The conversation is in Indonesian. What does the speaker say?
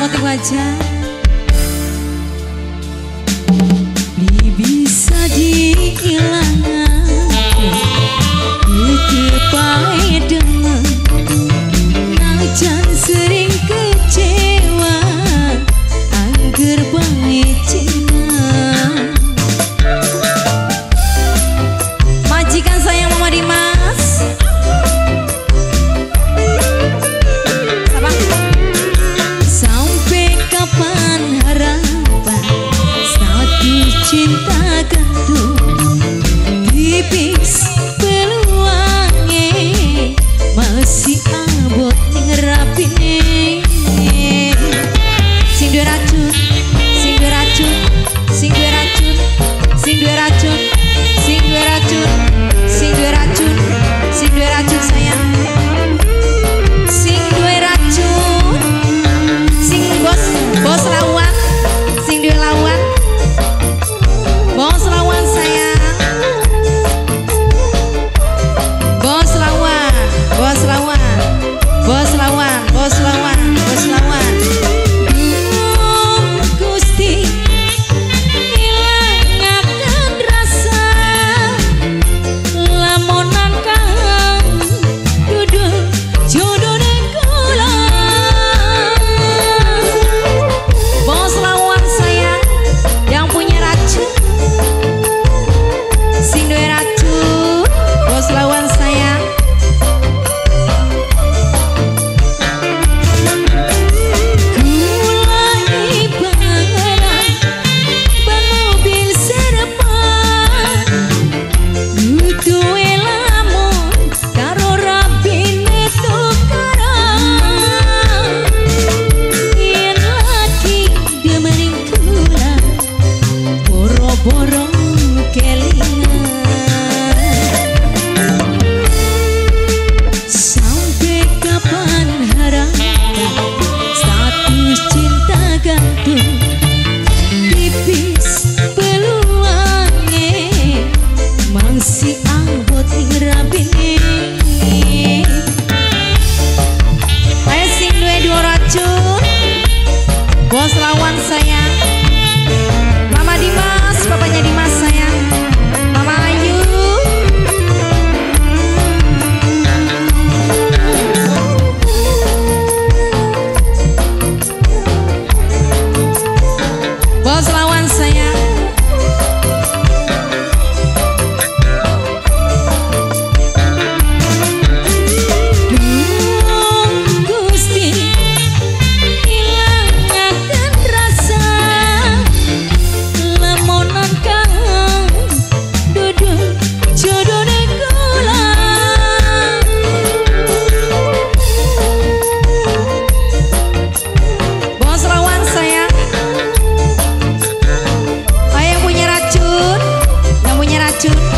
motif wajah bisa dihilangkan kepai dengan najan sering kecewa angger baik cina majikan sayang Mama Dimas sampai kapan harapan satu cinta gantung tipis peluangnya masih abot ngerapinnya sing dua racun sing dua racun sing dua racun sing dua racun sing dua racun sing dua racun sing dua racun sayang sing dua racun sing bos lawan sing dua lawan bos lawan sayang bos lawan bos lawan bos lawan bos lawan bos lawan Gusti ilangaken rasa lamunan kang duduk jodone kula bos lawan sayang yang punya racun sing duwe racun bos lawan sayang kula ibarat ban mobil serpan duwe lamun karo rabine tukaran yen lagi demening kula boro-boro kelingan sampai kapan harapan status cinta gantung tipis peluangnya masih abot ngerapinnya ayo sing duwe dua racun bos lawan sayang Mama Dimas papanya Dimas sayang Mama Ayu bos lawan sayang Gusti ilangaken rasa lamunan kang duduk jodone kula bos lawan sayang ayo yang punya racun